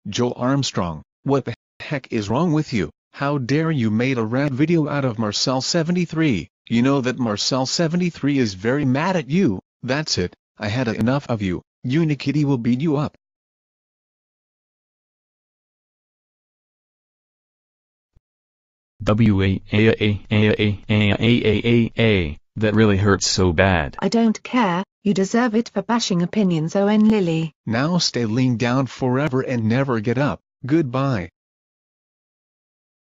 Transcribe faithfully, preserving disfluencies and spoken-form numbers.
Joel Armstrong, what the heck is wrong with you? How dare you made a rant video out of Marcel seventy-three? You know that Marcel seventy-three is very mad at you. That's it, I had enough of you. Unikitty will beat you up. W A A A A A A A A A, that really hurts so bad. I don't care, you deserve it for bashing opinions. Owen Lily. Now stay lean down forever and never get up. Goodbye.